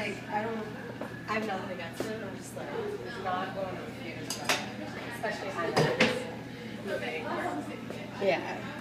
like, I have nothing against it. I'm just like, it's not going to refuse, especially highlights. Yeah.